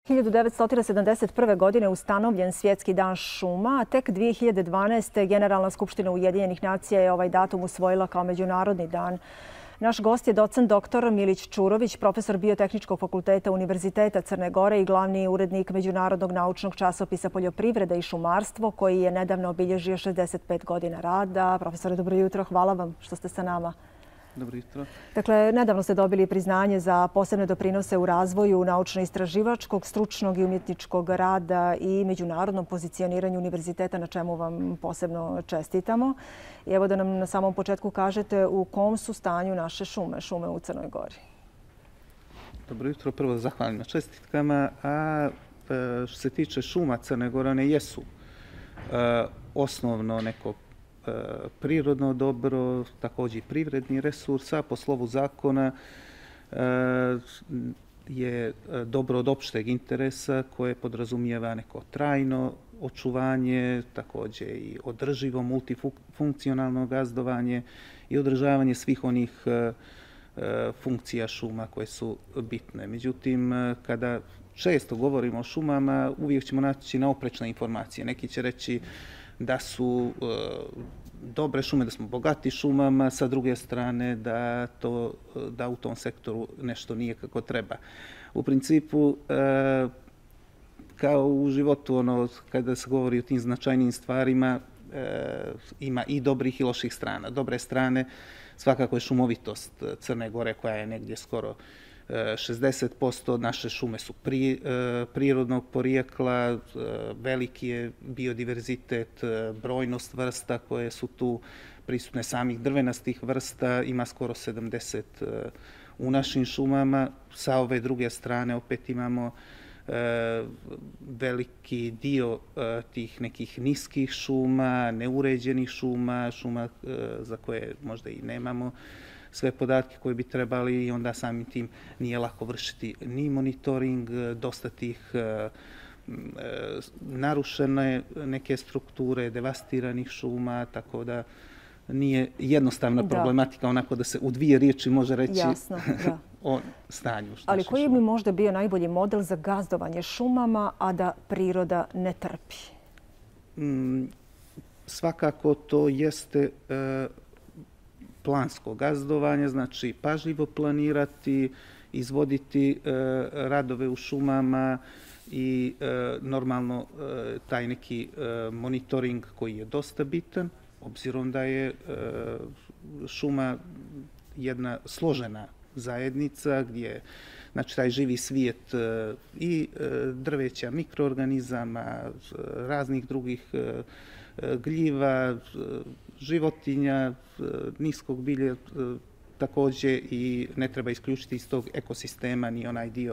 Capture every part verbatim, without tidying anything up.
hiljadu devetsto sedamdeset prve. godine ustanovljen Svjetski dan šuma, a tek dvije hiljade dvanaeste. Generalna skupština Ujedinjenih nacija je ovaj datum usvojila kao Međunarodni dan. Naš gost je docent doktor Milić Čurović, profesor Biotehničkog fakulteta Univerziteta Crne Gore i glavni urednik Međunarodnog naučnog časopisa Poljoprivreda i šumarstvo, koji je nedavno obilježio šezdeset pet godina rada. Profesore, dobro jutro. Hvala vam što ste sa nama. Dobro jutro. Dakle, nedavno ste dobili priznanje za posebne doprinose u razvoju naučno-istraživačkog, stručnog i umjetničkog rada i međunarodnom pozicioniranju univerziteta, na čemu vam posebno čestitamo. I evo da nam na samom početku kažete u kom su stanju naše šume, šume u Crnoj Gori. Dobro jutro. Prvo zahvalim na čestitkama. A što se tiče šuma Crne Gore, one jesu osnovno neko prirodno dobro, također i privredni resurs, a po slovu zakona je dobro od opšteg interesa koje podrazumijeva neko trajno očuvanje, također i održivo multifunkcionalno gazdovanje i održavanje svih onih funkcija šuma koje su bitne. Međutim, kada često govorimo o šumama, uvijek ćemo naći na oprečne informacije. Neki će reći da su e, dobre šume, da smo bogati šumama, sa druge strane da, to, da u tom sektoru nešto nije kako treba. U principu, e, kao u životu, ono, kada se govori o tim značajnim stvarima, e, ima i dobrih i loših strana. Dobre strane svakako je šumovitost Crne Gore, koja je negdje skoro šezdeset posto. Naše šume su pri, prirodnog porijekla, veliki je biodiverzitet, brojnost vrsta koje su tu prisutne, samih drvenastih vrsta, ima skoro sedamdeset u našim šumama. Sa ove druge strane opet imamo veliki dio tih nekih niskih šuma, neuređenih šuma, šuma za koje možda i nemamo sve podatke koje bi trebali i onda samim tim nije lako vršiti ni monitoring, dosta tih e, narušene neke strukture, devastiranih šuma, tako da nije jednostavna problematika, da. Onako da se u dvije riječi može reći. Jasno, da. O stanju. Ali koji bi možda bio najbolji model za gazdovanje šumama, a da priroda ne trpi? Mm, svakako to jeste e, plansko gazdovanje, znači pažljivo planirati, izvoditi e, radove u šumama i e, normalno e, taj neki e, monitoring koji je dosta bitan, obzirom da je e, šuma jedna složena zajednica gdje znači taj živi svijet e, i e, drveća, mikroorganizama, raznih drugih e, gljiva, životinja, niskog bilja, također i ne treba isključiti iz tog ekosistema ni onaj dio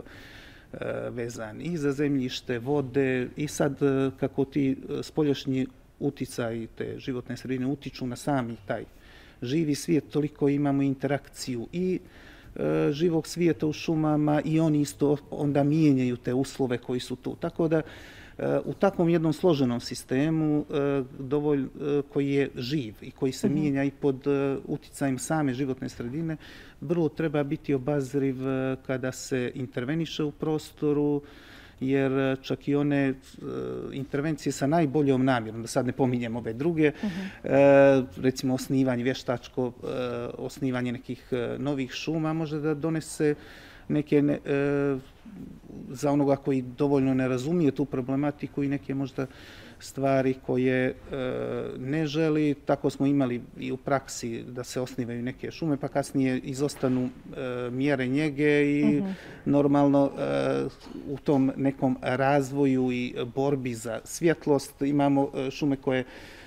vezan i za zemljište, vode i sad kako ti spoljašnji uticaji te životne sredine utiču na sami taj živi svijet, toliko imamo interakciju i živog svijeta u šumama i oni isto onda mijenjaju te uslove koji su tu. Tako da u takvom jednom složenom sistemu dovolj, koji je živ i koji se mm-hmm. mijenja i pod uticajem same životne sredine, vrlo treba biti obazriv kada se interveniše u prostoru, jer čak i one intervencije sa najboljom namjerom, da sad ne pominjem ove druge, mm-hmm. recimo osnivanje, vještačko osnivanje nekih novih šuma može da donese neke ne, e, za onoga koji dovoljno ne razumije tu problematiku i neke možda stvari koje e, ne želi. Tako smo imali i u praksi da se osnivaju neke šume, pa kasnije izostanu e, mjere njege i mm-hmm. normalno e, u tom nekom razvoju i borbi za svjetlost imamo e, šume koje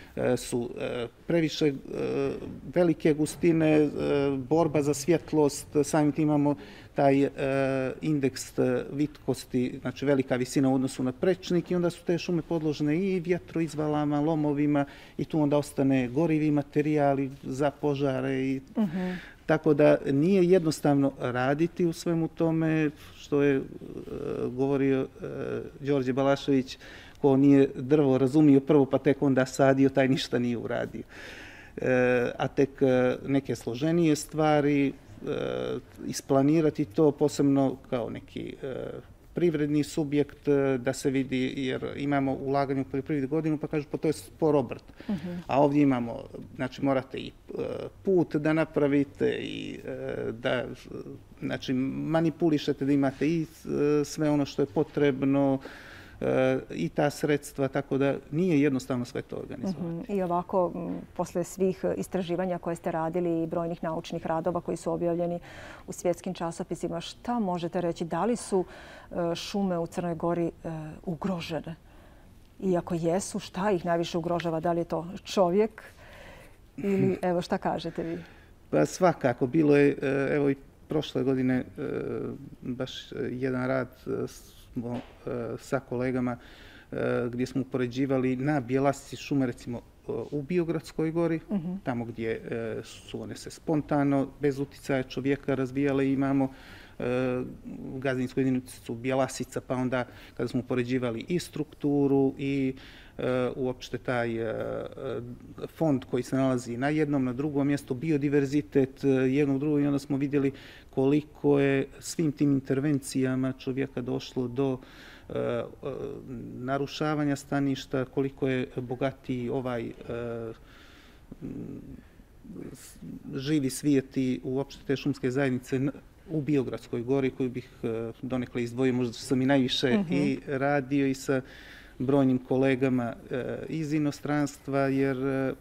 su previše velike gustine, borba za svjetlost, samim tim imamo taj indeks vitkosti, znači velika visina u odnosu na prečnik i onda su te šume podložene i vjetroizvalama, lomovima i tu onda ostane gorivi materijali za požare i uh-huh. Tako da nije jednostavno raditi u svemu tome što je govorio Đorđe Balašević, ko nije drvo razumio prvo pa tek onda sadio, taj ništa nije uradio. E, a tek neke složenije stvari, e, isplanirati to posebno kao neki e, privredni subjekt da se vidi, jer imamo ulaganje u poljoprivredi godinu, pa kažu pa to je spor obrt. A ovdje imamo, znači morate i put da napravite i da znači, manipulišete, da imate i sve ono što je potrebno, i ta sredstva, tako da nije jednostavno sve to organizovati. I ovako, posle svih istraživanja koje ste radili i brojnih naučnih radova koji su objavljeni u svjetskim časopisima, šta možete reći? Da li su šume u Crnoj Gori ugrožene? I ako jesu, šta ih najviše ugrožava? Da li je to čovjek ili evo šta kažete vi? Pa svakako. Bilo je, evo i prošle godine, baš jedan rad smo sa kolegama gdje smo upoređivali na bjelasici šume, recimo u Biogradskoj gori, tamo gdje su one se spontano, bez uticaja čovjeka razvijale. Imamo gazdinsku jedinicu bjelasica, pa onda kada smo upoređivali i strukturu i uopšte taj fond koji se nalazi na jednom, na drugom mjestu, biodiverzitet jednog drugog, i onda smo vidjeli koliko je svim tim intervencijama čovjeka došlo do narušavanja staništa, koliko je bogatiji ovaj živi svijet i uopšte te šumske zajednice u Biogradskoj gori, koju bih donekle izdvojio, možda sam i najviše i radio i sa brojnim kolegama iz inostranstva, jer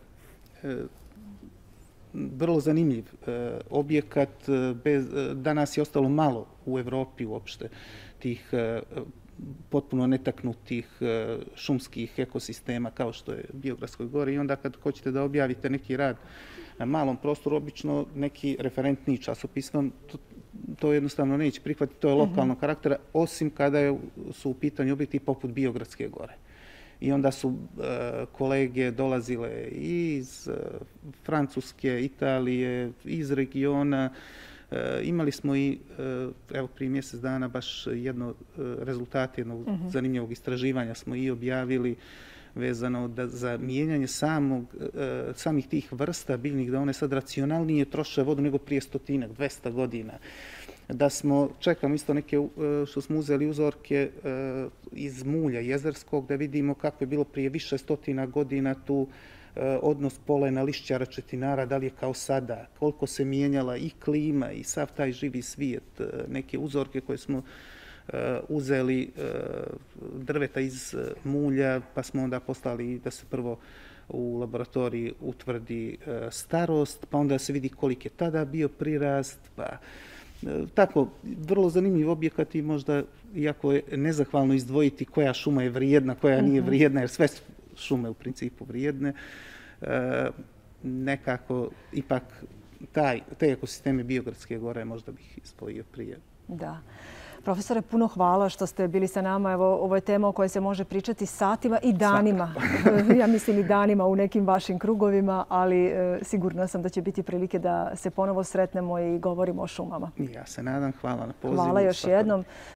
vrlo zanimljiv objekat. Danas je ostalo malo u Evropi uopšte tih potpuno netaknutih šumskih ekosistema kao što je Biogradskoj gori, i onda kad hoćete da objavite neki rad na malom prostoru, obično neki referentni časopis vam to jednostavno neće prihvatiti, to je lokalnog karaktera, osim kada su u pitanju objekti poput Biogradske gore. I onda su kolege dolazile iz Francuske, Italije, iz regiona. Imali smo i, evo prije mjesec dana, baš jedno rezultate jednog zanimljivog istraživanja smo i objavili vezano za mijenjanje samih tih vrsta biljnih, da one sad racionalnije troše vodu nego prije stotinak, dvesta godina. Da smo, čekamo isto neke, što smo uzeli uzorke iz mulja jezerskog, da vidimo kako je bilo prije više stotina godina tu odnos polena, lišćara, četinara, da li je kao sada, koliko se mijenjala i klima i sav taj živi svijet. Neke uzorke koje smo uzeli drveta iz mulja, pa smo onda poslali da se prvo u laboratoriji utvrdi starost, pa onda se vidi koliko je tada bio prirast, pa tako, vrlo zanimljiv objekat i možda, iako je nezahvalno izdvojiti koja šuma je vrijedna, koja nije vrijedna, jer sve su šume u principu vrijedne, nekako ipak taj, te ekosisteme Biogradske gore možda bih izdvojio prije. Da. Profesore, puno hvala što ste bili sa nama. Evo, ovo je tema o kojoj se može pričati satima i danima. Ja mislim i danima u nekim vašim krugovima, ali e, sigurna sam da će biti prilike da se ponovo sretnemo i govorimo o šumama. Ja se nadam. Hvala na pozivu. Hvala još jednom.